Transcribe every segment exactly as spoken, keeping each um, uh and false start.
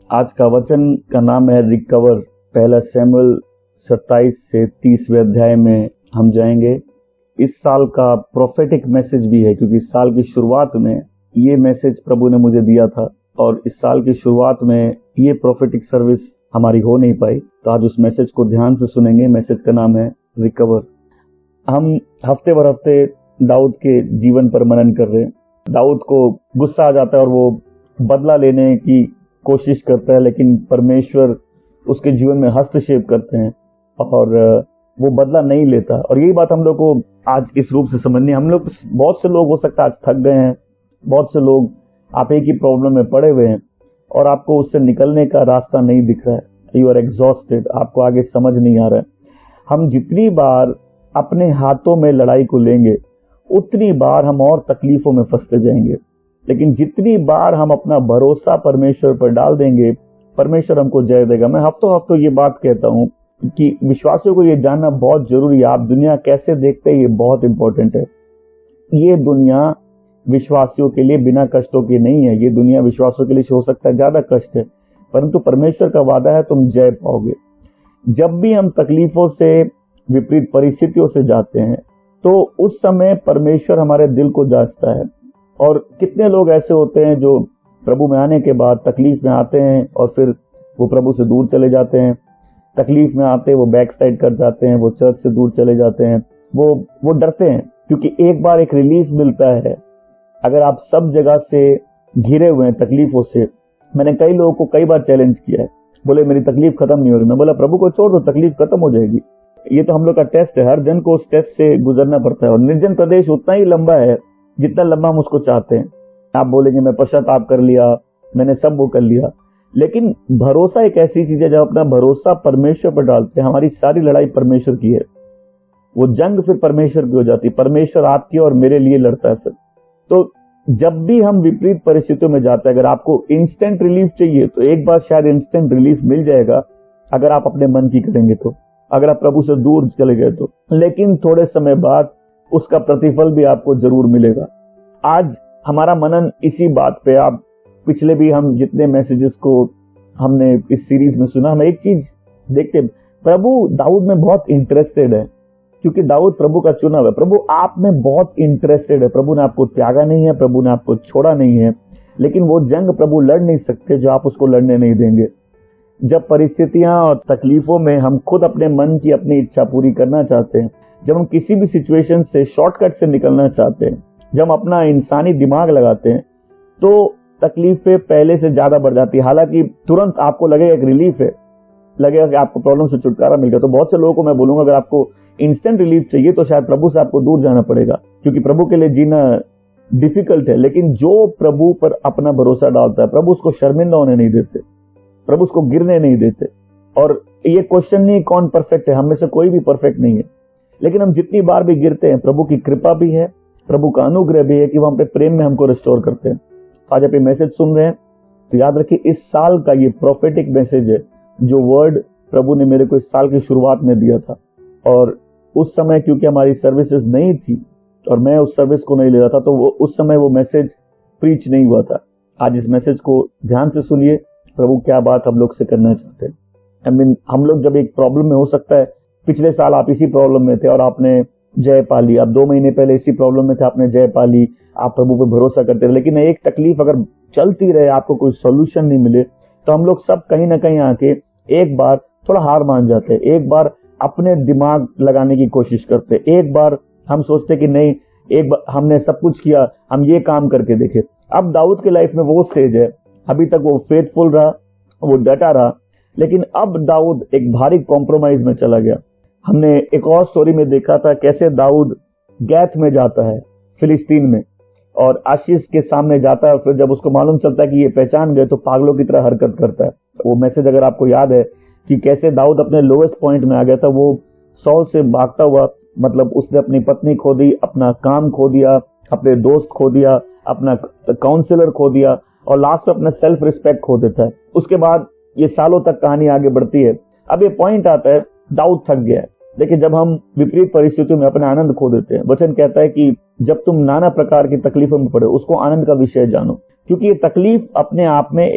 आज का वचन का नाम है रिकवर। पहला शमूएल सत्ताईस से तीसवें अध्याय में हम जाएंगे। इस साल का प्रोफेटिक मैसेज भी है, क्योंकि इस साल की शुरुआत में ये मैसेज प्रभु ने मुझे दिया था और इस साल की शुरुआत में ये प्रोफेटिक सर्विस हमारी हो नहीं पाई, तो आज उस मैसेज को ध्यान से सुनेंगे। मैसेज का नाम है रिकवर। हम हफ्ते भर हफ्ते दाऊद के जीवन पर मनन कर रहे हैं। दाऊद को गुस्सा आ जाता है और वो बदला लेने की कोशिश करता है, लेकिन परमेश्वर उसके जीवन में हस्तक्षेप करते हैं और वो बदला नहीं लेता। और यही बात हम लोग को आज इस रूप से समझनी है। हम लोग, बहुत से लोग हो सकता है आज थक गए हैं, बहुत से लोग आप एक ही प्रॉब्लम में पड़े हुए हैं और आपको उससे निकलने का रास्ता नहीं दिख रहा है। यू आर एग्जॉस्टेड, आपको आगे समझ नहीं आ रहा है। हम जितनी बार अपने हाथों में लड़ाई को लेंगे उतनी बार हम और तकलीफों में फंसते जाएंगे, लेकिन जितनी बार हम अपना भरोसा परमेश्वर पर डाल देंगे, परमेश्वर हमको जय देगा। मैं हफ्तों हफ्तों ये बात कहता हूँ कि विश्वासियों को ये जानना बहुत जरूरी है। आप दुनिया कैसे देखते हैं ये बहुत इंपॉर्टेंट है। ये दुनिया विश्वासियों के लिए बिना कष्टों की नहीं है। ये दुनिया विश्वासियों के लिए हो सकता है ज्यादा कष्ट है, परंतु परमेश्वर का वादा है तुम जय पाओगे। जब भी हम तकलीफों से, विपरीत परिस्थितियों से जाते हैं, तो उस समय परमेश्वर हमारे दिल को जांचता है। और कितने लोग ऐसे होते हैं जो प्रभु में आने के बाद तकलीफ में आते हैं और फिर वो प्रभु से दूर चले जाते हैं। तकलीफ में आते वो बैक साइड कर जाते हैं, वो चर्च से दूर चले जाते हैं। वो वो डरते हैं, क्योंकि एक बार एक रिलीफ मिलता है। अगर आप सब जगह से घिरे हुए हैं तकलीफों से, मैंने कई लोगों को कई बार चैलेंज किया है, बोले मेरी तकलीफ खत्म नहीं हो रही। मैं बोला प्रभु को छोड़ दो, तकलीफ खत्म हो जाएगी। ये तो हम लोग का टेस्ट है, हर जन को उस टेस्ट से गुजरना पड़ता है। और निर्जन प्रदेश उतना ही लंबा है जितना लंबा हम उसको चाहते हैं। आप बोलेंगे मैं पश्चाताप कर लिया, मैंने सब वो कर लिया, लेकिन भरोसा एक ऐसी चीज है, जब अपना भरोसा परमेश्वर पर डालते हैं, हमारी सारी लड़ाई परमेश्वर की है। वो जंग फिर परमेश्वर की हो जाती, परमेश्वर आपकी और मेरे लिए लड़ता है फिर। तो जब भी हम विपरीत परिस्थितियों में जाते हैं, अगर आपको इंस्टेंट रिलीफ चाहिए तो एक बार शायद इंस्टेंट रिलीफ मिल जाएगा, अगर आप अपने मन की करेंगे तो, अगर आप प्रभु से दूर चले गए तो, लेकिन थोड़े समय बाद उसका प्रतिफल भी आपको जरूर मिलेगा। आज हमारा मनन इसी बात पे, आप पिछले भी हम जितने मैसेजेस को हमने इस सीरीज में सुना, हम एक चीज देखते, प्रभु दाऊद में बहुत इंटरेस्टेड है, क्योंकि दाऊद प्रभु का चुना हुआ है। प्रभु आप में बहुत इंटरेस्टेड है। प्रभु ने आपको त्यागा नहीं है, प्रभु ने आपको छोड़ा नहीं है, लेकिन वो जंग प्रभु लड़ नहीं सकते जो आप उसको लड़ने नहीं देंगे। जब परिस्थितियां और तकलीफों में हम खुद अपने मन की अपनी इच्छा पूरी करना चाहते हैं, जब हम किसी भी सिचुएशन से शॉर्टकट से निकलना चाहते हैं, जब हम अपना इंसानी दिमाग लगाते हैं, तो तकलीफें पहले से ज्यादा बढ़ जाती है। हालांकि तुरंत आपको लगेगा एक रिलीफ है, लगेगा कि आपको प्रॉब्लम से छुटकारा मिल गया। तो बहुत से लोगों को मैं बोलूंगा, अगर आपको इंस्टेंट रिलीफ चाहिए तो शायद प्रभु से आपको दूर जाना पड़ेगा, क्योंकि प्रभु के लिए जीना डिफिकल्ट है। लेकिन जो प्रभु पर अपना भरोसा डालता है, प्रभु उसको शर्मिंदा होने नहीं देते, प्रभु उसको गिरने नहीं देते। और ये क्वेश्चन नहीं कौन परफेक्ट है, हम में से कोई भी परफेक्ट नहीं है, लेकिन हम जितनी बार भी गिरते हैं, प्रभु की कृपा भी है, प्रभु का अनुग्रह भी है कि वो हम पे प्रेम में हमको रिस्टोर करते हैं। आज आप ये मैसेज सुन रहे हैं तो याद रखिए, इस साल का ये प्रोफेटिक मैसेज है, जो वर्ड प्रभु ने मेरे को इस साल की शुरुआत में दिया था। और उस समय क्योंकि हमारी सर्विसेज नहीं थी और मैं उस सर्विस को नहीं ले रहा था, तो वो उस समय वो मैसेज प्रीच नहीं हुआ था। आज इस मैसेज को ध्यान से सुनिए, प्रभु क्या बात हम लोग से करना चाहते हैं। आई मीन हम लोग जब एक प्रॉब्लम में, हो सकता है पिछले साल आप इसी प्रॉब्लम में थे और आपने जय पा ली, आप दो महीने पहले इसी प्रॉब्लम में थे, आपने जय पा ली, आप प्रभु पे भरोसा करते रहे, लेकिन एक तकलीफ अगर चलती रहे, आपको कोई सोल्यूशन नहीं मिले, तो हम लोग सब कहीं ना कहीं आके एक बार थोड़ा हार मान जाते हैं, एक बार अपने दिमाग लगाने की कोशिश करते हैं, एक बार हम सोचते कि नहीं, एक बार हमने सब कुछ किया, हम ये काम करके देखे। अब दाऊद की लाइफ में वो स्टेज है, अभी तक वो फेथफुल रहा, वो डटा रहा, लेकिन अब दाऊद एक भारी कॉम्प्रोमाइज में चला गया। हमने एक और स्टोरी में देखा था कैसे दाऊद गैथ में जाता है फिलिस्तीन में, और आशीष के सामने जाता है, फिर जब उसको मालूम चलता है कि ये पहचान गए, तो पागलों की तरह हरकत करता है। वो मैसेज अगर आपको याद है कि कैसे दाऊद अपने लोएस्ट पॉइंट में आ गया था, वो सौल से भागता हुआ, मतलब उसने अपनी पत्नी खो दी, अपना काम खो दिया, अपने दोस्त खो दिया, अपना काउंसलर खो दिया, और लास्ट में अपना सेल्फ रिस्पेक्ट खो देता है। उसके बाद ये सालों तक कहानी आगे बढ़ती है। अब ये पॉइंट आता है, दाऊद थक गया है। देखिए, जब हम विपरीत परिस्थितियों में अपना आनंद खो देते हैं, वचन कहता है कि जब तुम नाना प्रकार की तकलीफों में पड़े, उसको आनंद का विषय जानो, क्योंकि ये तकलीफ अपने आप में एक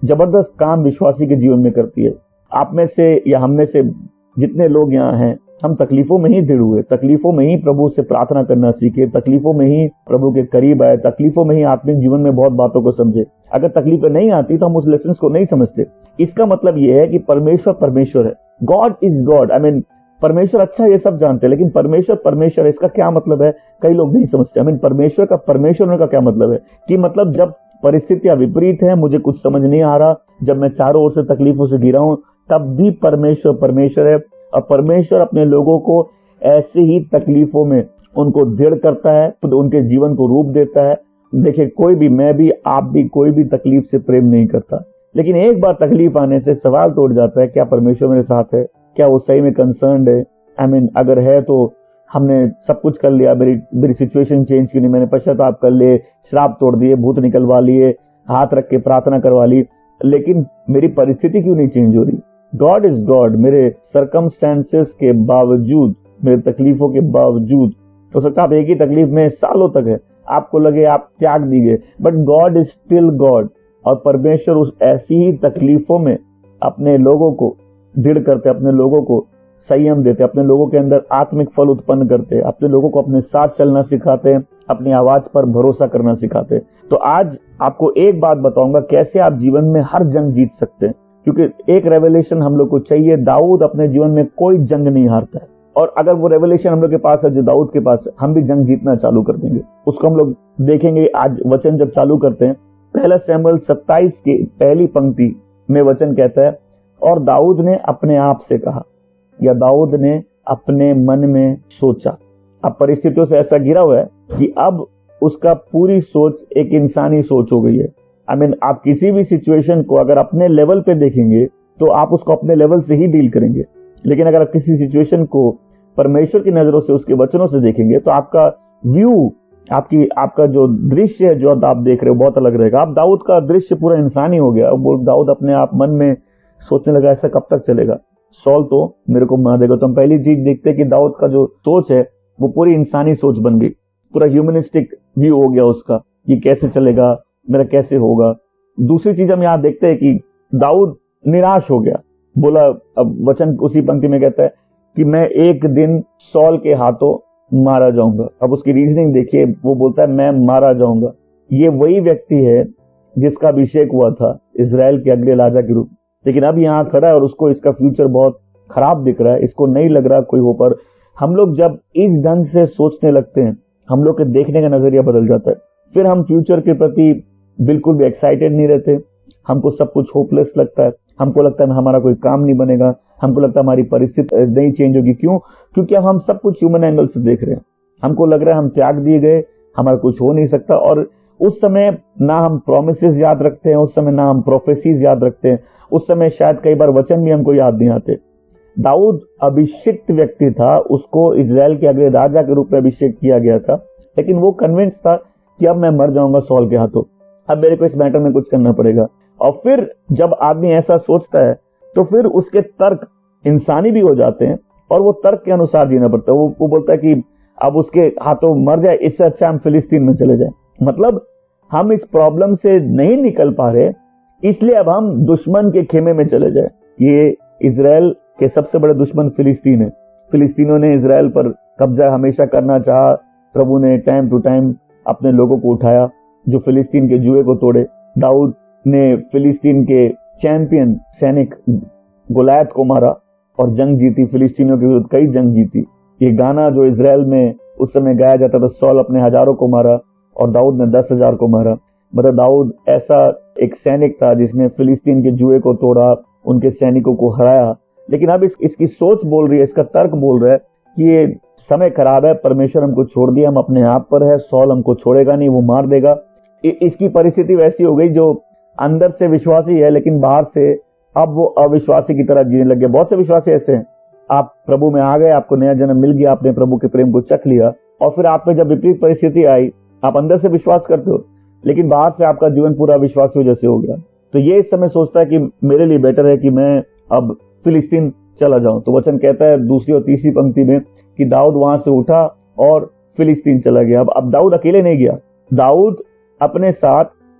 जबरदस्त काम विश्वासी के जीवन में करती है। आप में से या हम में से जितने लोग यहाँ हैं, हम तकलीफों में ही दृढ़ हुए, तकलीफों में ही प्रभु से प्रार्थना करना सीखे, तकलीफों में ही प्रभु के करीब आए, तकलीफों में ही आत्मिक जीवन में बहुत बातों को समझे। अगर तकलीफें नहीं आती तो हम उस लेसन को नहीं समझते। इसका मतलब यह है कि परमेश्वर परमेश्वर है, God is God. I mean परमेश्वर अच्छा ये सब जानते हैं, लेकिन परमेश्वर परमेश्वर इसका क्या मतलब है कई लोग नहीं समझते। आई मीन परमेश्वर का परमेश्वर होने का क्या मतलब है कि मतलब जब परिस्थितियां विपरीत है, मुझे कुछ समझ नहीं आ रहा, जब मैं चारों ओर से तकलीफों से घिरा हूं, तब भी परमेश्वर परमेश्वर है। और परमेश्वर अपने लोगों को ऐसे ही तकलीफों में उनको दृढ़ करता है, तो उनके जीवन को रूप देता है। देखिए, कोई भी, मैं भी, आप भी, कोई भी तकलीफ से प्रेम नहीं करता, लेकिन एक बार तकलीफ आने से सवाल तो उठ जाता है, क्या परमेश्वर मेरे साथ है? क्या वो सही में कंसर्न्ड है? आई मीन अगर है तो हमने सब कुछ कर लिया, मेरी मेरी सिचुएशन चेंज की नहीं, मैंने पश्चाताप कर लिए, श्राप तोड़ दिए, भूत निकलवा लिए, हाथ रख के प्रार्थना करवा ली, लेकिन मेरी परिस्थिति क्यों नहीं चेंज हो रही? God is God. मेरे सरकमस्टेंसेस के बावजूद, मेरे तकलीफों के बावजूद, हो सकता है आप एक ही तकलीफ में सालों तक है, आपको लगे आप त्याग दी गए, but God is still God. और परमेश्वर उस ऐसी ही तकलीफों में अपने लोगों को दृढ़ करते, अपने लोगों को संयम देते, अपने लोगों के अंदर आत्मिक फल उत्पन्न करते, अपने लोगों को अपने साथ चलना सिखाते हैं, अपनी आवाज पर भरोसा करना सिखाते। तो आज आपको एक बात बताऊंगा कैसे आप जीवन में हर जंग जीत सकते हैं, क्योंकि एक रेवलेशन हम लोग को चाहिए। दाऊद अपने जीवन में कोई जंग नहीं हारता है, और अगर वो रेवलेशन हम लोग के पास है जो दाऊद के पास है, हम भी जंग जीतना चालू कर देंगे। उसको हम लोग देखेंगे आज। वचन जब चालू करते हैं, पहला शमूएल सत्ताईस की पहली पंक्ति में वचन कहता है, और दाऊद ने अपने आप से कहा, या दाऊद ने अपने मन में सोचा। अब परिस्थितियों से ऐसा घिरा हुआ है कि अब उसका पूरी सोच एक इंसानी सोच हो गई है। आई मीन आप किसी भी सिचुएशन को अगर अपने लेवल पे देखेंगे तो आप उसको अपने लेवल से ही डील करेंगे, लेकिन अगर आप किसी सिचुएशन को परमेश्वर की नजरों से, उसके वचनों से देखेंगे तो आपका व्यू, आपकी आपका जो दृश्य है जो आप देख रहे हो बहुत अलग रहेगा। अब दाऊद का दृश्य पूरा इंसानी हो गया। वो दाऊद अपने आप मन में सोचने लगा, ऐसा कब तक चलेगा, सॉल तो मेरे को मार देगा। तो हम पहली चीज देखते हैं कि दाऊद का जो सोच है वो पूरी इंसानी सोच बन गई, पूरा ह्यूमनिस्टिक व्यू हो गया उसका, ये कैसे चलेगा, मेरा कैसे होगा। दूसरी चीज हम यहाँ देखते हैं कि दाऊद निराश हो गया, बोला, अब वचन उसी पंक्ति में कहता है कि मैं एक दिन सॉल के हाथों मारा जाऊंगा। अब उसकी रीजनिंग देखिए, वो बोलता है मैं मारा जाऊंगा। ये वही व्यक्ति है जिसका अभिषेक हुआ था इजराइल के अगले राजा के रूप, लेकिन अब यहाँ खड़ा है और उसको इसका फ्यूचर बहुत खराब दिख रहा है, इसको नहीं लग रहा कोई हो। पर हम लोग जब इस ढंग से सोचने लगते हैं, हम लोग के देखने का नजरिया बदल जाता है। फिर हम फ्यूचर के प्रति बिल्कुल भी एक्साइटेड नहीं रहते, हमको सब कुछ होपलेस लगता है, हमको लगता है हमारा कोई काम नहीं बनेगा, हमको लगता है हमारी परिस्थिति नहीं चेंज होगी। क्यों? क्योंकि अब हम सब कुछ ह्यूमन एंगल से देख रहे हैं। हमको लग रहा है हम त्याग दिए गए, हमारा कुछ हो नहीं सकता। और उस समय ना हम प्रोमिसेस याद रखते हैं, उस समय ना हम प्रोफेसीज याद रखते हैं, उस समय शायद कई बार वचन भी हमको याद नहीं आते। दाऊद अभिषिक्त व्यक्ति था, उसको इजराइल के अगले राजा के रूप में अभिषेक किया गया था, लेकिन वो कन्विंस था कि अब मैं मर जाऊंगा सॉल के हाथों, अब मेरे को इस मैटर में कुछ करना पड़ेगा। और फिर जब आदमी ऐसा सोचता है तो फिर उसके तर्क इंसानी भी हो जाते हैं और वो तर्क के अनुसार जीना पड़ता है। वो, वो बोलता है कि अब उसके हाथों मर जाए, इससे अच्छा हम फिलिस्तीन में चले जाए। मतलब हम इस प्रॉब्लम से नहीं निकल पा रहे, इसलिए अब हम दुश्मन के खेमे में चले जाए। ये इजराइल के सबसे बड़े दुश्मन फिलिस्तीन है। फिलिस्तीनों ने इजराइल पर कब्जा हमेशा करना चाहा। प्रभु ने टाइम टू टाइम अपने लोगों को उठाया जो फिलिस्तीन के जुए को तोड़े। दाऊद ने फिलिस्तीन के चैंपियन सैनिक गोलायत को मारा और जंग जीती, फिलिस्तीनियों के विरुद्ध कई जंग जीती। ये गाना जो इजराइल में उस समय गाया जाता था, सॉल अपने हजारों को मारा और दाऊद ने दस हजार को मारा। मतलब दाऊद ऐसा एक सैनिक था जिसने फिलिस्तीन के जुए को तोड़ा, उनके सैनिकों को हराया। लेकिन अब इस, इसकी सोच बोल रही है, इसका तर्क बोल रहा है कि ये समय खराब है, परमेश्वर हमको छोड़ दिया, हम अपने आप पर है, सॉल हमको छोड़ेगा नहीं, वो मार देगा। इसकी परिस्थिति वैसी हो गई जो अंदर से विश्वासी है लेकिन बाहर से अब वो अविश्वासी की तरह जीने लग गए। बहुत से विश्वासी ऐसे हैं, आप प्रभु में आ गए, आपको नया जन्म मिल गया, आपने प्रभु के प्रेम को चख लिया, और फिर आप पे जब विपरीत परिस्थिति आई, आप अंदर से विश्वास करते हो लेकिन बाहर से आपका जीवन पूरा विश्वासियों जैसे हो गया। तो ये इस समय सोचता है कि मेरे लिए बेटर है कि मैं अब फिलिस्तीन चला जाऊं। तो वचन कहता है दूसरी और तीसरी पंक्ति में कि दाऊद वहां से उठा और फिलिस्तीन चला गया। अब अब दाऊद अकेले नहीं गया, दाऊद अपने साथ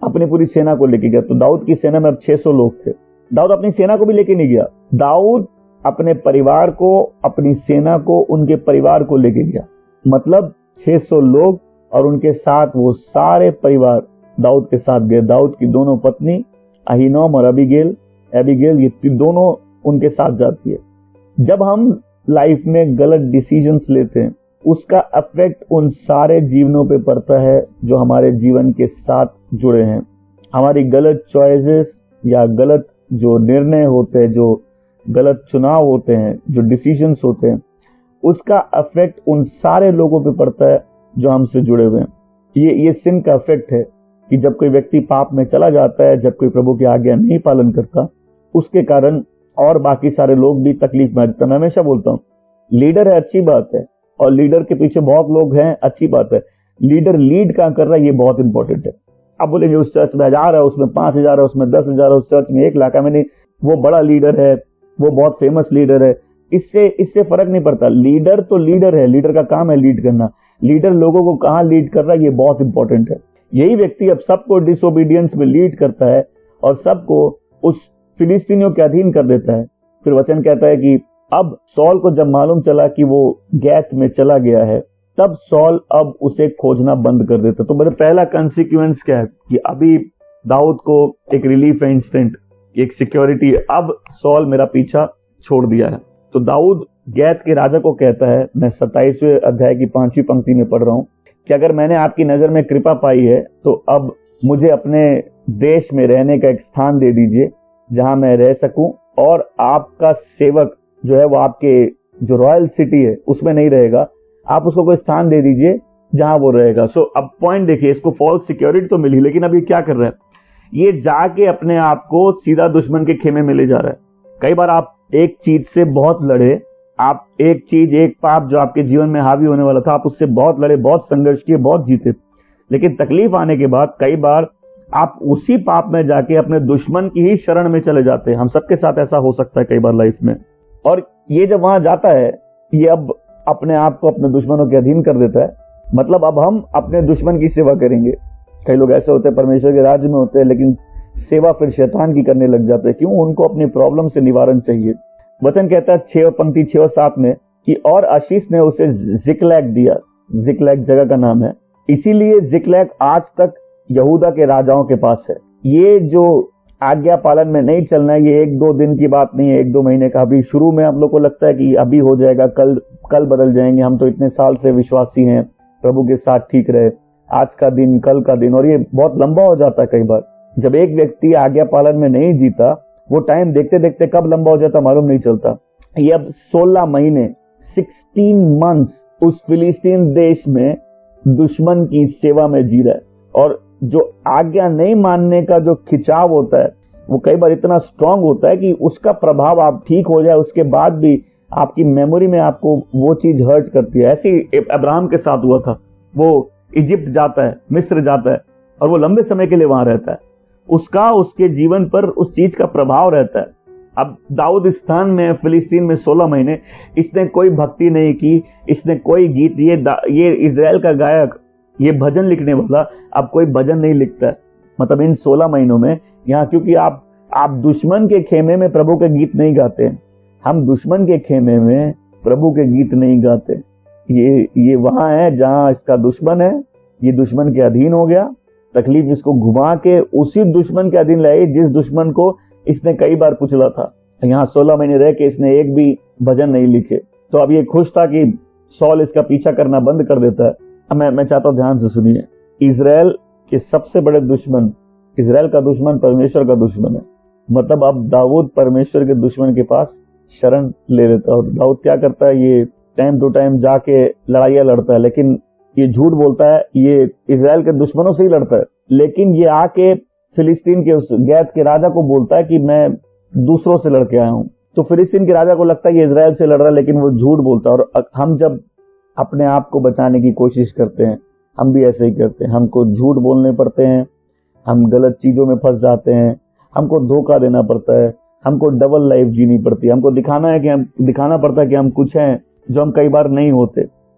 अपनी पूरी सेना को लेके गया। तो दाऊद की सेना में अब छह सौ लोग थे। दाऊद अपनी सेना को भी लेके नहीं गया, दाऊद अपने परिवार को, अपनी सेना को, उनके परिवार को लेके गया। मतलब छह सौ लोग और उनके साथ वो सारे परिवार दाऊद के साथ गए। दाऊद की दोनों पत्नी अहीनोम और अबीगेल एबीगेल ये दोनों उनके साथ जाती है। जब हम लाइफ में गलत डिसीजंस लेते हैं, उसका इफेक्ट उन सारे जीवनों पे पड़ता है जो हमारे जीवन के साथ जुड़े हैं। हमारी गलत चॉइसेस या गलत जो निर्णय होते हैं, जो गलत चुनाव होते हैं, जो डिसीजंस होते हैं, उसका इफेक्ट उन सारे लोगों पे पड़ता है जो हमसे जुड़े हुए हैं। ये ये सिन का इफेक्ट है कि जब कोई व्यक्ति पाप में चला जाता है, जब कोई प्रभु की आज्ञा नहीं पालन करता, उसके कारण और बाकी सारे लोग भी तकलीफ में आ जाते हैं। मैं हमेशा बोलता हूँ, लीडर है अच्छी बात है, और लीडर के पीछे बहुत लोग हैं अच्छी बात है, लीडर लीड कहाँ कर रहा है ये बहुत इंपॉर्टेंट है। अब बोलेंगे उस चर्च में हजार है, उसमें पांच हजार है, उसमें दस हजार है, उस चर्च में एक लाख है, मैंने वो बड़ा लीडर है, वो बहुत फेमस लीडर है, इससे इससे फर्क नहीं पड़ता। लीडर तो लीडर है, लीडर का काम है लीड करना। लीडर लोगों को कहाँ लीड कर रहा है ये बहुत इंपॉर्टेंट है। यही व्यक्ति अब सबको डिसोबीडियंस में लीड करता है और सबको उस फिलिस्तीनियों के अधीन कर देता है। फिर वचन कहता है कि अब सॉल को जब मालूम चला कि वो गैत में चला गया है, तब सॉल अब उसे खोजना बंद कर देता। तो मेरा पहला कंसिक्वेंस क्या है कि अभी दाऊद को एक रिलीफ है, इंस्टेंट एक सिक्योरिटी, अब सॉल मेरा पीछा छोड़ दिया है। तो दाऊद गैत के राजा को कहता है, मैं सत्ताईसवें अध्याय की पांचवी पंक्ति में पढ़ रहा हूं, कि अगर मैंने आपकी नजर में कृपा पाई है तो अब मुझे अपने देश में रहने का एक स्थान दे दीजिए जहां मैं रह सकूं, और आपका सेवक जो है वो आपके जो रॉयल सिटी है उसमें नहीं रहेगा, आप उसको कोई स्थान दे दीजिए जहां वो रहेगा। सो अब पॉइंट देखिए, इसको फॉल्स सिक्योरिटी तो मिली, लेकिन अब ये क्या कर रहा है, ये जाके अपने आप को सीधा दुश्मन के खेमे में ले जा रहा है। कई बार आप एक चीज से बहुत लड़े, आप एक चीज, एक पाप जो आपके जीवन में हावी होने वाला था, आप उससे बहुत लड़े, बहुत संघर्ष किए, बहुत जीते, लेकिन तकलीफ आने के बाद कई बार आप उसी पाप में जाके अपने दुश्मन की ही शरण में चले जाते हैं। हम सबके साथ ऐसा हो सकता है कई बार लाइफ में। और ये जब वहां जाता है, ये अब अपने आप को अपने दुश्मनों के अधीन कर देता है। मतलब अब हम अपने दुश्मन की सेवा करेंगे। कई लोग ऐसे होते हैं परमेश्वर के राज्य में होते हैं, लेकिन सेवा फिर शैतान की करने लग जाते हैं। क्यों? उनको अपनी प्रॉब्लम से निवारण चाहिए। वचन कहता है छह पंक्ति छह और सात में कि और आशीष ने उसे जिकलैग दिया। जिकलैग जगह का नाम है, इसीलिए जिकलैग आज तक यहूदा के राजाओं के पास है। ये जो आज्ञा पालन में नहीं चलना है, ये एक दो दिन की बात नहीं है, एक दो महीने का। अभी शुरू में हम लोग को लगता है कि अभी हो जाएगा, कल कल बदल जाएंगे, हम तो इतने साल से विश्वासी हैं, प्रभु के साथ ठीक रहे, आज का दिन कल का दिन, और ये बहुत लंबा हो जाता है। कई बार जब एक व्यक्ति आज्ञा पालन में नहीं जीता, वो टाइम देखते देखते कब लंबा हो जाता मालूम नहीं चलता। ये अब सोलह महीने सोलह मंथ्स उस फिलिस्तीन देश में दुश्मन की सेवा में जी रहा है। और जो आज्ञा नहीं मानने का जो खिंचाव होता है वो कई बार इतना स्ट्रांग होता है कि उसका प्रभाव, आप ठीक हो जाए उसके बाद भी आपकी मेमोरी में आपको वो चीज हर्ट करती है। ऐसे ही अब्राहम के साथ हुआ था। वो इजिप्ट जाता है, मिस्र जाता है, और वो लंबे समय के लिए वहां रहता है। उसका उसके जीवन पर उस चीज का प्रभाव रहता है। अब दाऊद स्थान में फिलिस्तीन में सोलह महीने इसने कोई भक्ति नहीं की, इसने कोई गीत, ये ये इजराइल का गायक, ये भजन लिखने वाला अब कोई भजन नहीं लिखता है। मतलब इन सोलह महीनों में यहाँ, क्योंकि आप आप दुश्मन के खेमे में प्रभु के गीत नहीं गाते। हम दुश्मन के खेमे में प्रभु के गीत नहीं गाते। ये ये वहां है जहां इसका दुश्मन है, ये दुश्मन के अधीन हो गया, तकलीफ इसको घुमा के उसी दुश्मन के अधीन लाई जिस दुश्मन को इसने कई बार कुचला था। यहाँ सोलह महीने रह के इसने एक भी भजन नहीं लिखे। तो अब ये खुश था कि सॉल इसका पीछा करना बंद कर देता है। अब मैं मैं चाहता हूं ध्यान से सुनिए, इजराइल के सबसे बड़े दुश्मन, इजराइल का दुश्मन परमेश्वर का दुश्मन है। मतलब अब दाऊद परमेश्वर के दुश्मन के पास शरण ले लेता है। और दाऊद क्या करता है, ये टाइम टू टाइम जाके लड़ाइयां लड़ता है, लेकिन ये झूठ बोलता है, ये इजराइल के दुश्मनों से ही लड़ता है। लेकिन ये आके फिलिस्तीन के उस गैत के राजा को बोलता है कि मैं दूसरों से लड़के आया हूं। तो फिलिस्तीन के राजा को लगता है ये इजराइल से लड़ रहा है, लेकिन वो झूठ बोलता है। और हम जब अपने आप को बचाने की कोशिश करते हैं, हम भी ऐसे ही करते हैं। हमको झूठ बोलने पड़ते हैं, हम गलत चीजों में फंस जाते हैं, हमको धोखा देना पड़ता है, हमको डबल लाइफ जीनी पड़ती है, हमको दिखाना है कि हम दिखाना पड़ता है कि हम कुछ हैं जो हम कई बार नहीं होते।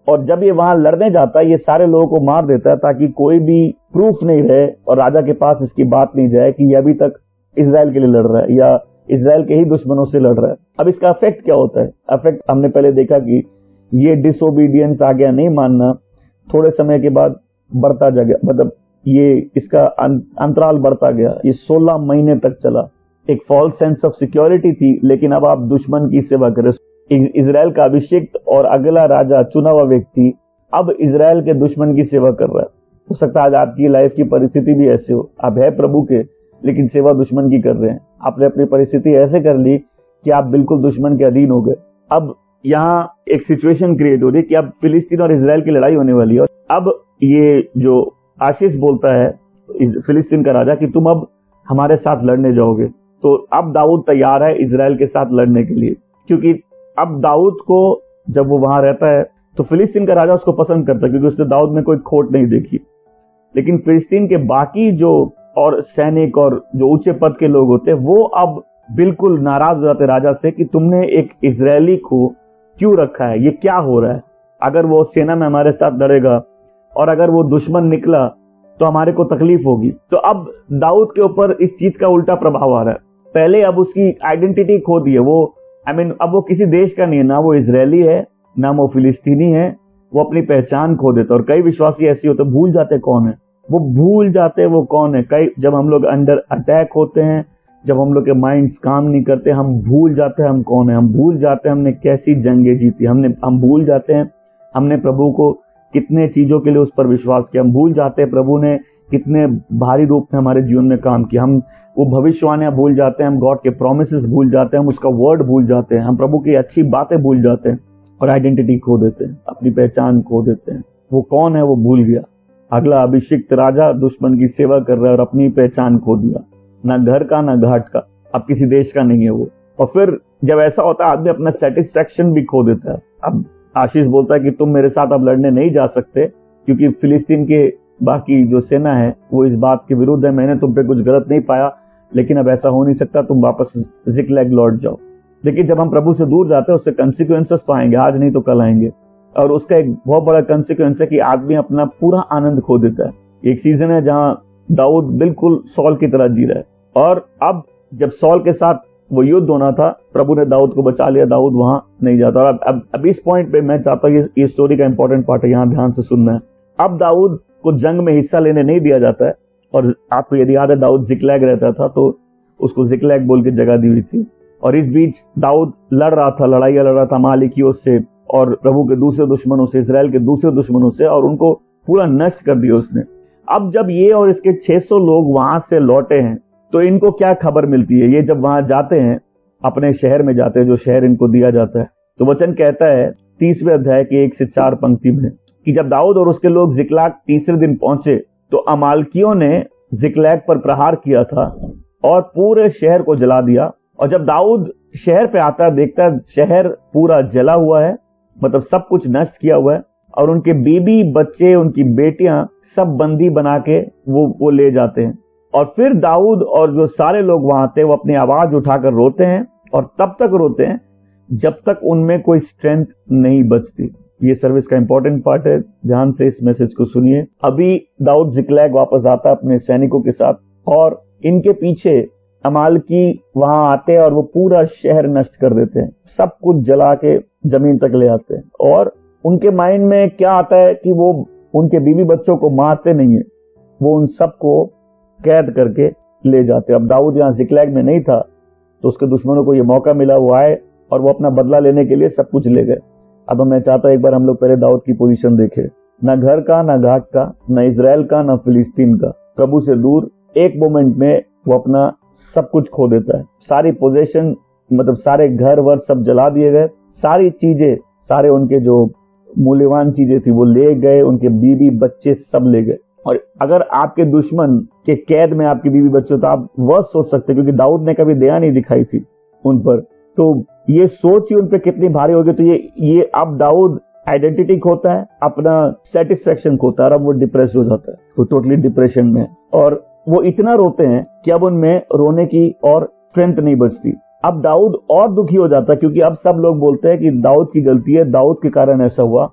और जब ये वहां लड़ने जाता है ये सारे लोगों को मार देता है ताकि कोई भी प्रूफ नहीं रहे और राजा के पास इसकी बात नहीं जाए कि ये अभी तक इजराइल के लिए लड़ रहा है या इजराइल के ही दुश्मनों से लड़ रहा है। अब इसका इफेक्ट क्या होता है? इफेक्ट हमने पहले देखा कि ये डिसोबीडियंस आ गया, नहीं मानना, थोड़े समय के बाद बढ़ता जा गया, मतलब ये इसका अंतराल बढ़ता गया। ये सोलह महीने तक चला। एक फॉल्स सेंस ऑफ सिक्योरिटी थी, लेकिन अब आप दुश्मन की सेवा करें। इजराइल का अभिषिक्त और अगला राजा चुना हुआ व्यक्ति अब इजराइल के दुश्मन की सेवा कर रहा है। हो सकता है आज आपकी लाइफ की परिस्थिति भी ऐसे हो, आप है प्रभु के लेकिन सेवा दुश्मन की कर रहे हैं। आपने अपनी परिस्थिति ऐसे कर ली कि आप बिल्कुल दुश्मन के अधीन हो गए। अब यहाँ एक सिचुएशन क्रिएट हो रही है कि अब फिलिस्तीन और इजराइल की लड़ाई होने वाली है। और अब ये जो आशीष बोलता है फिलिस्तीन का राजा कि तुम अब हमारे साथ लड़ने जाओगे, तो अब दाऊद तैयार है इजराइल के साथ लड़ने के लिए, क्योंकि अब दाऊद को जब वो वहां रहता है तो फिलिस्तीन का राजा उसको पसंद करता है क्योंकि उसने दाऊद में कोई खोट नहीं देखी। लेकिन फिलिस्तीन के बाकी जो और सैनिक और जो ऊंचे पद के लोग होते हैं वो अब बिल्कुल नाराज हो जाते राजा से कि तुमने एक इजरायली को क्यों रखा है, ये क्या हो रहा है? अगर वो सेना में हमारे साथ लड़ेगा और अगर वो दुश्मन निकला तो हमारे को तकलीफ होगी। तो अब दाऊद के ऊपर इस चीज का उल्टा प्रभाव आ रहा है। पहले अब उसकी आइडेंटिटी खो दी है। वो आई I मीन mean, अब वो किसी देश का नहीं है, ना वो इजरायली है ना वो फिलिस्तीनी है। वो अपनी पहचान खो देता है। और कई विश्वासी ऐसे होते भूल जाते कौन है, वो भूल जाते वो कौन है। कई जब हम लोग अंडर अटैक होते हैं, जब हम लोग के माइंड्स काम नहीं करते, हम भूल जाते हैं हम कौन है। हम भूल जाते हैं हमने कैसी जंगें जीती। हमने हम भूल जाते हैं हमने प्रभु को कितने चीजों के लिए उस पर विश्वास किया। हम भूल जाते हैं प्रभु ने कितने भारी रूप में हमारे जीवन में काम किया। हम वो भविष्यवाणियां भूल जाते हैं, हम गॉड के प्रोमिसेस भूल जाते हैं, हम उसका वर्ड भूल जाते हैं, हम प्रभु की अच्छी बातें भूल जाते हैं और आइडेंटिटी खो देते हैं, अपनी पहचान खो देते हैं। वो कौन है वो भूल गया। अगला अभिषिक्त राजा दुश्मन की सेवा कर रहा है और अपनी पहचान खो दिया। ना घर का ना घाट का, अब किसी देश का नहीं है वो। और फिर जब ऐसा होता है आदमी अपना सेटिस्फैक्शन भी खो देता है। अब आशीष बोलता है कि तुम मेरे साथ अब लड़ने नहीं जा सकते क्योंकि फिलिस्तीन के बाकी जो सेना है वो इस बात के विरुद्ध है। मैंने तुम पे कुछ गलत नहीं पाया, लेकिन अब ऐसा हो नहीं सकता, तुम वापस जिकलैग लौट जाओ। लेकिन जब हम प्रभु से दूर जाते हैं उससे कंसिक्वेंसेस तो आएंगे, आज नहीं तो कल आएंगे। और उसका एक बहुत बड़ा कंसिक्वेंस है कि आदमी अपना पूरा आनंद खो देता है। एक सीजन है जहां दाऊद बिल्कुल सॉल की तरह जी रहा है और अब जब सॉल के साथ वो युद्ध होना था, प्रभु ने दाऊद को बचा लिया, दाऊद वहां नहीं जाता। और अब अब इस पॉइंट पे मैं चाहता हूँ ये, ये स्टोरी का इंपॉर्टेंट पार्ट है, यहाँ ध्यान से सुनना है। अब दाऊद को जंग में हिस्सा लेने नहीं दिया जाता है। और आपको यदि याद है दाऊद जिकलैग रहता था तो उसको जिकलैग बोल के जगह दी हुई थी। और इस बीच दाऊद लड़ रहा था, लड़ाइयां लड़ रहा था अमालेकियों से और प्रभु के दूसरे दुश्मनों से, इजराइल के दूसरे दुश्मनों से, और उनको पूरा नष्ट कर दिया उसने। अब जब ये और इसके छह सौ लोग वहां से लौटे हैं तो इनको क्या खबर मिलती है? ये जब वहां जाते हैं, अपने शहर में जाते हैं, जो शहर इनको दिया जाता है, तो वचन कहता है तीसवें अध्याय की एक से चार पंक्ति में कि जब दाऊद और उसके लोग जिकलैग तीसरे दिन पहुंचे तो अमालेकियों ने जिकलैग पर प्रहार किया था और पूरे शहर को जला दिया। और जब दाऊद शहर पे आता है, देखता है शहर पूरा जला हुआ है, मतलब सब कुछ नष्ट किया हुआ है, और उनके बीबी बच्चे, उनकी बेटियां सब बंदी बना के वो वो ले जाते हैं। और फिर दाऊद और जो सारे लोग वहां थे वो अपनी आवाज उठाकर रोते हैं और तब तक रोते हैं जब तक उनमें कोई स्ट्रेंथ नहीं बचती। ये सर्विस का इंपॉर्टेंट पार्ट है, ध्यान से इस मैसेज को सुनिए। अभी दाऊद जिकलैग वापस आता है अपने सैनिकों के साथ और इनके पीछे अमालेकी वहां आते हैं और वो पूरा शहर नष्ट कर देते हैं, सब कुछ जला के जमीन तक ले आते हैं। और उनके माइंड में क्या आता है कि वो उनके बीवी बच्चों को मारते नहीं है, वो उन सबको कैद करके ले जाते। अब दाऊद यहाँ जिकलैग में नहीं था तो उसके दुश्मनों को ये मौका मिला, वो आए और वो अपना बदला लेने के लिए सब कुछ ले गए। अब मैं चाहता हूं एक बार हम लोग पहले दाऊद की पोजीशन देखें। ना घर का, ना घाट का, ना इजराइल का, ना फिलिस्तीन का, प्रभु से दूर एक मोमेंट में वो अपना सब कुछ खो देता है। सारी पोजीशन, मतलब सारे घर वर सब जला दिए गए, सारी चीजें, सारे उनके जो मूल्यवान चीजें थी वो ले गए, उनके बीवी बच्चे सब ले गए। और अगर आपके दुश्मन के कैद में आपकी बीवी बच्चे तो आप वह सोच सकते, क्योंकि दाऊद ने कभी दया नहीं दिखाई थी उन पर, तो ये सोच ही उन पर कितनी भारी होगी। तो ये ये अब दाऊद आइडेंटिटी खोता है, अपना सेटिस्फेक्शन खोता है और अब वो डिप्रेस हो जाता है, वो टोटली डिप्रेशन में। और वो इतना रोते हैं कि अब उनमें रोने की और स्ट्रेंथ नहीं बचती। अब दाऊद और दुखी हो जाता है क्योंकि अब सब लोग बोलते हैं कि दाऊद की गलती है, दाऊद के कारण ऐसा हुआ।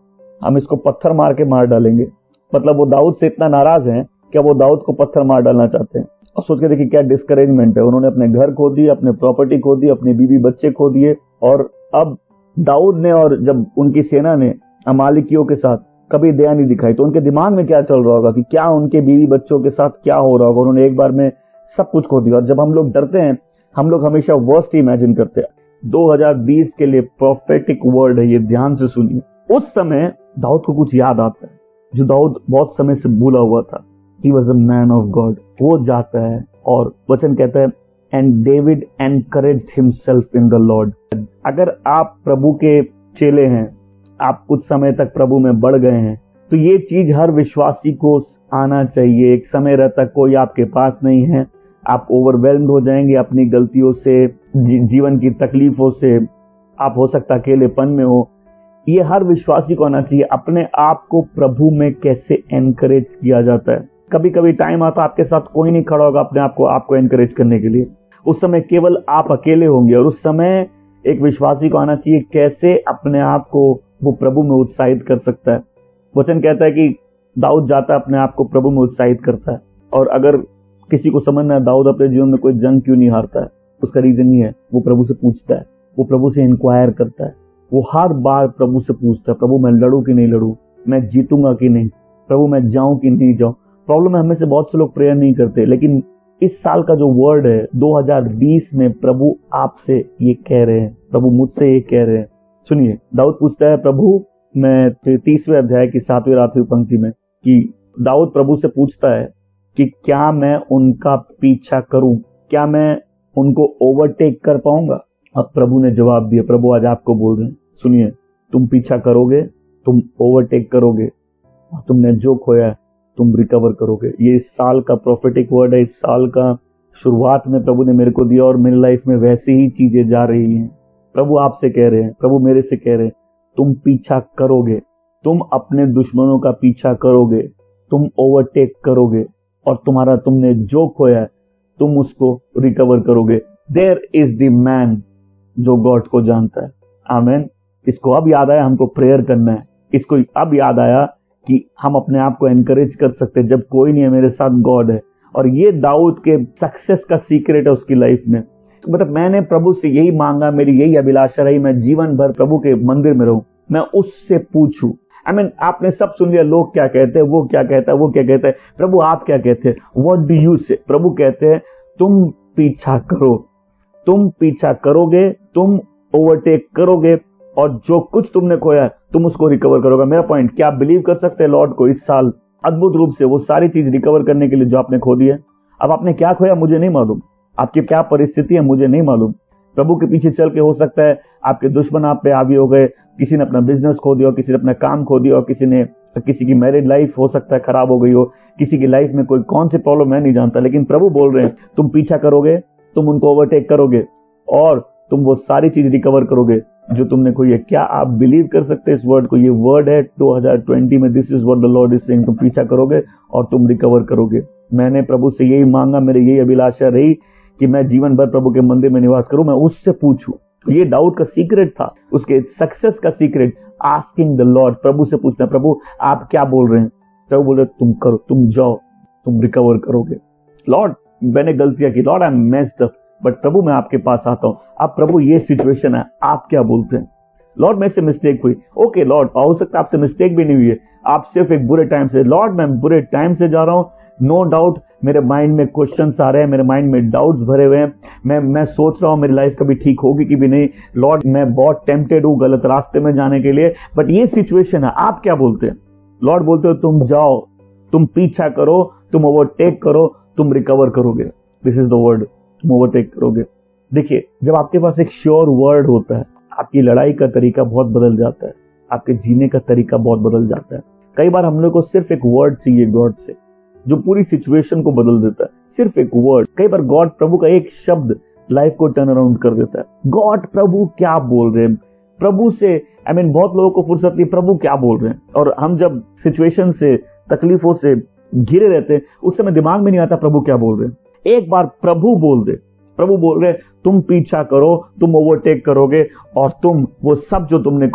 हम इसको पत्थर मार के मार डालेंगे। मतलब वो दाऊद से इतना नाराज हैं कि वो दाऊद को पत्थर मार डालना चाहते हैं। और सोच के देखिए क्या डिस्करेजमेंट है। उन्होंने अपने घर खो दिए, अपने प्रॉपर्टी खो दी, अपनी बीवी बच्चे खो दिए। और अब दाऊद ने और जब उनकी सेना ने अमालिकियों के साथ कभी दया नहीं दिखाई, तो उनके दिमाग में क्या चल रहा होगा कि क्या उनके बीवी बच्चों के साथ क्या हो रहा होगा। उन्होंने एक बार में सब कुछ खो दिया। और जब हम लोग डरते हैं, हम लोग हमेशा वर्स्ट इमेजिन करते हैं। दो हज़ार बीस के लिए प्रोफेटिक वर्ड है ये, ध्यान से सुनिए। उस समय दाऊद को कुछ याद आता है जो दाऊद बहुत समय से भूला हुआ था। He was a man of God। वो जाता है और वचन कहता है and David encouraged himself in the Lord। अगर आप प्रभु के चेले हैं, आप कुछ समय तक प्रभु में बढ़ गए हैं, तो ये चीज हर विश्वासी को आना चाहिए। एक समय रहता कोई आपके पास नहीं है, आप ओवरवेल्म्ड हो जाएंगे अपनी गलतियों से, जी, जीवन की तकलीफों से, आप हो सकता अकेलेपन में हो। ये हर विश्वासी को आना चाहिए अपने आप को प्रभु में कैसे एनकरेज किया जाता है। कभी कभी टाइम आता आपके साथ कोई नहीं खड़ा होगा अपने आप को आपको एनकरेज करने के लिए। उस समय केवल आप अकेले होंगे और उस समय एक विश्वासी को आना चाहिए कैसे अपने आप को वो प्रभु में उत्साहित कर सकता है। वचन कहता है कि दाऊद जाता है अपने आप को प्रभु में उत्साहित करता है। और अगर किसी को समझना है दाऊद अपने जीवन में कोई जंग क्यों नहीं हारता है, उसका रीजन ही है वो प्रभु से पूछता है, वो प्रभु से इंक्वायर करता है। वो हर बार प्रभु से पूछता है, प्रभु मैं लड़ूं कि नहीं लड़ूं, मैं जीतूंगा कि नहीं, प्रभु मैं जाऊं कि नहीं जाऊं। प्रॉब्लम है हमें से बहुत से लोग प्रेयर नहीं करते, लेकिन इस साल का जो वर्ड है दो हज़ार बीस में प्रभु आपसे ये कह रहे हैं, प्रभु मुझसे ये कह रहे हैं। सुनिए, दाऊद पूछता है प्रभु, मैं तीसवें अध्याय की सातवीं आठवीं पंक्ति में कि दाऊद प्रभु से पूछता है कि क्या मैं उनका पीछा करूं, क्या मैं उनको ओवरटेक कर पाऊंगा। अब प्रभु ने जवाब दिया, प्रभु आज आपको बोल रहे हैं, सुनिए, तुम पीछा करोगे, तुम ओवरटेक करोगे, और तुमने जो खोया तुम रिकवर करोगे। ये इस साल का प्रोफेटिक वर्ड है। इस साल का शुरुआत में प्रभु ने मेरे को दिया और मेरी लाइफ में वैसी ही चीजें जा रही हैं। प्रभु आपसे कह रहे हैं, प्रभु मेरे से कह रहे हैं, तुम पीछा करोगे, तुम अपने दुश्मनों का पीछा करोगे, तुम ओवरटेक करोगे, और तुम्हारा तुमने जो खोया है तुम उसको रिकवर करोगे। देयर इज द मैन जो गॉड को जानता है। आमेन। इसको अब याद आया हमको प्रेयर करना है। इसको अब याद आया कि हम अपने आप को एनकरेज कर सकते हैं जब कोई नहीं है, मेरे साथ गॉड है। और ये दाऊद के सक्सेस का सीक्रेट है उसकी लाइफ में। मतलब मैंने प्रभु से यही मांगा, मेरी यही अभिलाषा रही, मैं जीवन भर प्रभु के मंदिर में रहूं, मैं उससे पूछूं। आई मीन आपने सब सुन लिया, लोग क्या कहते हैं, वो क्या कहता है, वो क्या कहता है, प्रभु आप क्या कहते हैं, व्हाट डू यू से। प्रभु कहते हैं तुम पीछा करो, तुम पीछा करोगे, तुम ओवरटेक करोगे, और जो कुछ तुमने खोया तुम उसको रिकवर करोगे। मेरा पॉइंट, क्या आप बिलीव कर सकते हैं लॉर्ड को इस साल अद्भुत रूप से वो सारी चीज रिकवर करने के लिए जो आपने खो दी है। अब आपने क्या खोया मुझे नहीं मालूम, आपकी क्या परिस्थिति है मुझे नहीं मालूम। प्रभु के पीछे चल के हो सकता है आपके दुश्मन आप पे हावी हो गए, किसी ने अपना बिजनेस खो दिया, किसी ने अपना काम खो दिया, और किसी ने किसी की मैरिड लाइफ हो सकता है खराब हो गई हो, किसी की लाइफ में कोई कौन सी प्रॉब्लम मैं नहीं जानता, लेकिन प्रभु बोल रहे हैं तुम पीछा करोगे, तुम उनको ओवरटेक करोगे, और तुम वो सारी चीज रिकवर करोगे जो तुमने खोई है। क्या आप बिलीव कर सकते हैं इस वर्ड को? ये वर्ड है दो हज़ार बीस में, this is what the Lord is saying, तुम पीछा करोगे और तुम रिकवर करोगे। मैंने प्रभु से यही मांगा, मेरी यही अभिलाषा रही कि मैं जीवन भर प्रभु के मंदिर में निवास करूं, मैं उससे पूछूं। ये दाऊद का सीक्रेट था, उसके सक्सेस का सीक्रेट, आस्किंग द लॉर्ड, प्रभु से पूछना, प्रभु आप क्या बोल रहे हैं। प्रभु बोल रहे तुम करो, तुम जाओ, तुम रिकवर करोगे। लॉर्ड मैंने गलतियां की, Lord I am messed up, but प्रभु मैं आपके पास आता हूं, अब प्रभु ये सिचुएशन है, आप क्या बोलते हैं। लॉर्ड मेरे से मिस्टेक हुई, ओके लॉर्ड, हो सकता है आपसे मिस्टेक भी नहीं हुई है, आप सिर्फ एक बुरे टाइम से, लॉर्ड मैं बुरे टाइम से जा रहा हूं, नो डाउट मेरे माइंड में क्वेश्चंस आ रहे हैं, मेरे माइंड में डाउट्स भरे हुए हैं, मैं मैं सोच रहा हूं मेरी लाइफ कभी ठीक होगी कि भी नहीं। लॉर्ड मैं बहुत टेम्पटेड हूं गलत रास्ते में जाने के लिए, बट ये सिचुएशन है, आप क्या बोलते हैं। लॉर्ड बोलते हो तुम जाओ, तुम पीछा करो, तुम ओवरटेक करो, तुम रिकवर करोगे। दिस इज द वर्ड, तुम ओवरटेक करोगे। देखिए जब आपके पास एक श्योर वर्ड होता है, आपकी लड़ाई का तरीका बहुत बदल जाता है, आपके जीने का तरीका बहुत बदल जाता है। कई बार हम लोग को सिर्फ एक वर्ड चाहिए गॉड से, जो पूरी सिचुएशन को बदल देता है, सिर्फ एक वर्ड। कई बार गॉड, प्रभु का एक शब्द लाइफ को टर्न अराउंड कर देता है। गॉड प्रभु क्या बोल रहे हैं, प्रभु से आई I मीन mean, बहुत लोगों को फुर्सत नहीं, प्रभु क्या बोल रहे हैं। और हम जब सिचुएशन से, तकलीफों से घिरे रहते हैं, उस समय दिमाग में नहीं आता प्रभु क्या बोल रहे हैं। एक बार प्रभु बोल दे, प्रभु बोल रहे तुम पीछा करो, तुम ओवरटेक करोगे, और तुम वो सब जो तुमने खोया है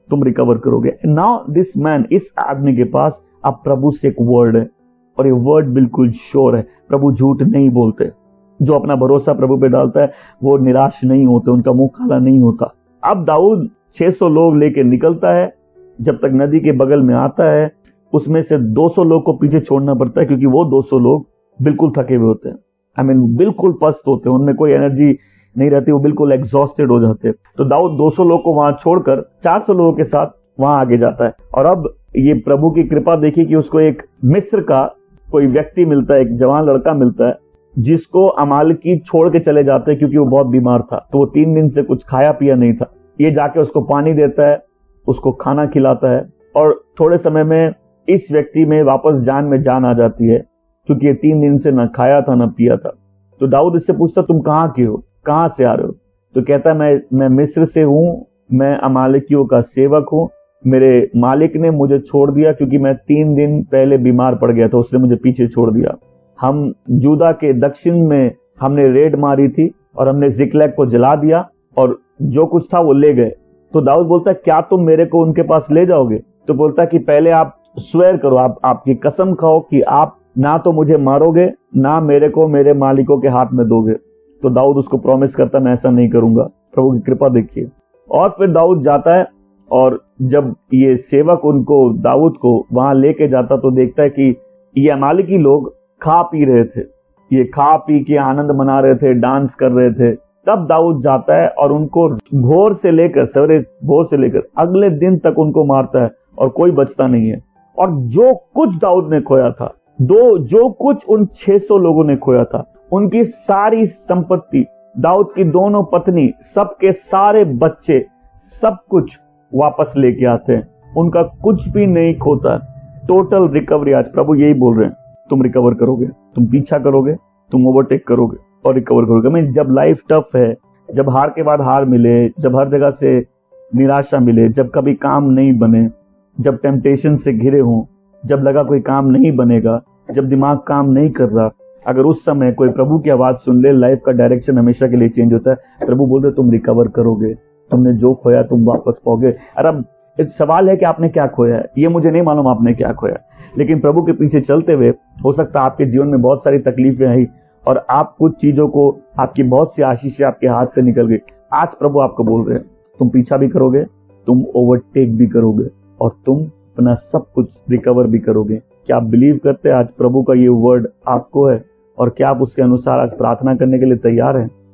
तुम रिकवर करोगे। नाउ दिस मैन, इस आदमी के पास अब प्रभु से एक वर्ड है और ये वर्ड बिल्कुल श्योर है। प्रभु झूठ नहीं बोलते। जो अपना भरोसा प्रभु पे डालता है वो निराश नहीं होते, उनका मुंह काला नहीं होता। अब दाऊद छह सौ लोग लेके निकलता है। जब तक नदी के बगल में आता है उसमें से दो सौ लोग को पीछे छोड़ना पड़ता है, क्योंकि वो दो सौ लोग बिल्कुल थके हुए होते हैं। आई मीन बिल्कुल पस्त होते हैं, उनमें कोई एनर्जी नहीं रहती, वो बिल्कुल एग्जॉस्टेड हो जाते हैं। तो दाऊद दो सौ लोग को वहां छोड़कर चार सौ लोगों के साथ वहां आगे जाता है। और अब ये प्रभु की कृपा देखी कि उसको एक मिस्र का कोई व्यक्ति मिलता है, एक जवान लड़का मिलता है, जिसको अमालेकी छोड़ के चले जाते हैं क्योंकि वो बहुत बीमार था। तो वो तीन दिन से कुछ खाया पिया नहीं था। ये जाके उसको पानी देता है, उसको खाना खिलाता है, और थोड़े समय में इस व्यक्ति में वापस जान में जान आ जाती है, क्योंकि ये तीन दिन से न खाया था न पिया था। तो दाऊद इससे पूछता, तुम कहाँ के हो, कहाँ से आ रहे हो? तो कहता है, मैं मैं मिस्र से हूँ, मैं अमालेकियों का सेवक हूँ। मेरे मालिक ने मुझे छोड़ दिया क्योंकि मैं तीन दिन पहले बीमार पड़ गया था, उसने मुझे पीछे छोड़ दिया। हम जूदा के दक्षिण में हमने रेड मारी थी और हमने जिकलैग को जला दिया और जो कुछ था वो ले गए। तो दाऊद बोलता है, क्या तुम मेरे को उनके पास ले जाओगे? तो बोलता है कि पहले आप स्वेर करो, आप आपकी कसम खाओ कि आप ना तो मुझे मारोगे ना मेरे को मेरे मालिकों के हाथ में दोगे। तो दाऊद उसको प्रॉमिस करता, मैं ऐसा नहीं करूंगा। प्रभु की कृपा देखिए। और फिर दाऊद जाता है, और जब ये सेवक उनको दाऊद को वहां लेके जाता तो देखता है कि ये अमालेकी लोग खा पी रहे थे, ये खा पी के आनंद मना रहे थे, डांस कर रहे थे। तब दाऊद जाता है और उनको भोर से लेकर सवेरे भोर से लेकर अगले दिन तक उनको मारता है और कोई बचता नहीं है। और जो कुछ दाऊद ने खोया था, दो जो कुछ उन छह सौ लोगों ने खोया था, उनकी सारी संपत्ति, दाऊद की दोनों पत्नी, सबके सारे बच्चे, सब कुछ वापस लेके आते हैं। उनका कुछ भी नहीं खोता। Total recovery. आज प्रभु यही बोल रहे हैं, तुम रिकवर करोगे, तुम पीछा करोगे, तुम ओवरटेक करोगे और रिकवर करोगे। मैं जब लाइफ टफ है, जब हार के बाद हार मिले, जब हर जगह से निराशा मिले, जब कभी काम नहीं बने, जब टेम्पटेशन से घिरे हों, जब लगा कोई काम नहीं बनेगा, जब दिमाग काम नहीं कर रहा, अगर उस समय कोई प्रभु की आवाज सुन ले, लाइफ का डायरेक्शन हमेशा के लिए चेंज होता है। प्रभु बोलते तुम रिकवर करोगे, तुमने जो खोया तुम वापस पाओगे। अरे अब सवाल है कि आपने क्या खोया है, ये मुझे नहीं मालूम आपने क्या खोया, लेकिन प्रभु के पीछे चलते हुए हो सकता है आपके जीवन में बहुत सारी तकलीफें आई और आप कुछ चीजों को, आपकी बहुत सी आशीषें आपके हाथ से निकल गई। आज प्रभु आपको बोल रहे हैं, तुम पीछा भी करोगे, तुम ओवरटेक भी करोगे और तुम अपना सब कुछ रिकवर भी करोगे। क्या आप बिलीव करते हैं आज प्रभु का ये वर्ड आपको है? और क्या आप उसके अनुसार आज प्रार्थना करने के लिए तैयार हैं?